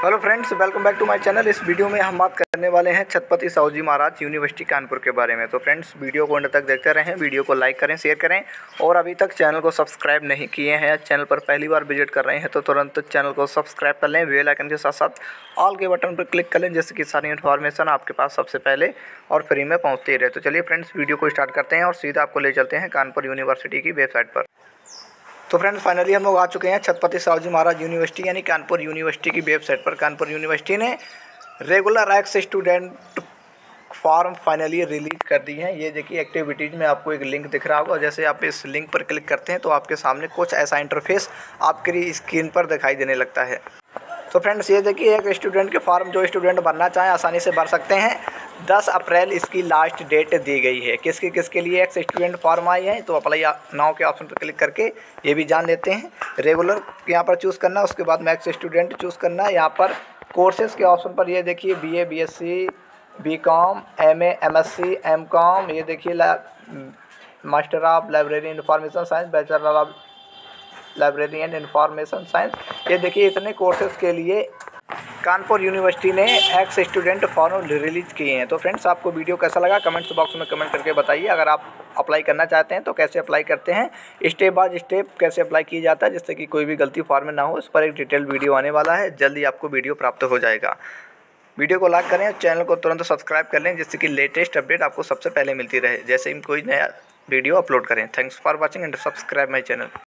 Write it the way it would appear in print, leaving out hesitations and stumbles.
Hello friends, welcome back to my channel. इस video में हम बात करने वाले हैं छत्रपति साहू महाराज यूनिवर्सिटी कानपुर के बारे में। तो फ्रेंड्स, वीडियो को अंत तक देखते रहें, वीडियो को लाइक करें, शेयर करें और अभी तक चैनल को सब्सक्राइब नहीं किए हैं, चैनल पर पहली बार विजिट कर रहे हैं तो तुरंत चैनल को सब्सक्राइब कर लें, बेल आइकन के साथ साथ ऑल के बटन पर क्लिक कर लें, जिससे कि सारी इन्फॉर्मेशन आपके पास सबसे पहले और फ्री में पहुँचती रहे। तो चलिए फ्रेंड्स, वीडियो को स्टार्ट करते हैं और सीधा आपको ले चलते हैं कानपुर यूनिवर्सिटी की वेबसाइट पर। तो फ्रेंड्स, फाइनली हम लोग आ चुके हैं छत्रपति साहू महाराज यूनिवर्सिटी यानी कानपुर यूनिवर्सिटी की वेबसाइट पर। कानपुर यूनिवर्सिटी ने regular ex student form finally release कर दी है। ये देखिए, एक्टिविटीज़ में आपको एक लिंक दिख रहा होगा। जैसे आप इस लिंक पर क्लिक करते हैं तो आपके सामने कुछ ऐसा इंटरफेस आपकी स्क्रीन पर दिखाई देने लगता है। तो फ्रेंड्स, ये देखिए, एक स्टूडेंट के फॉर्म जो स्टूडेंट भरना चाहें आसानी से भर सकते हैं। 10 अप्रैल इसकी लास्ट डेट दी गई है। किसके लिए एक स्टूडेंट फॉर्म आई है, तो अप्लाई नाउ के ऑप्शन पर क्लिक करके ये भी जान लेते हैं। रेगुलर यहाँ पर चूज़ करना, उसके बाद मैक्स स्टूडेंट चूज़ करना। यहाँ पर कोर्सेज के ऑप्शन पर ये देखिए, BA BSc BCom MA MSc MCom, ये देखिए master of library information science, bachelor of library and information science. ये देखिए, इतने कोर्सेज के लिए कानपुर यूनिवर्सिटी ने एक्स स्टूडेंट फॉर्म रिलीज़ किए हैं। तो फ्रेंड्स, आपको वीडियो कैसा लगा कमेंट्स बॉक्स में कमेंट करके बताइए। अगर आप अप्लाई करना चाहते हैं तो कैसे अप्लाई करते हैं, स्टेप बाय स्टेप कैसे अप्लाई किया जाता है, जिससे कि कोई भी गलती फॉर्म में ना हो, इस पर एक डिटेल वीडियो आने वाला है। जल्दी आपको वीडियो प्राप्त हो जाएगा। वीडियो को लाइक करें और चैनल को तुरंत सब्सक्राइब कर लें, जिससे कि लेटेस्ट अपडेट आपको सबसे पहले मिलती रहे जैसे ही कोई नया वीडियो अपलोड करें। Thanks for watching and subscribe my channel.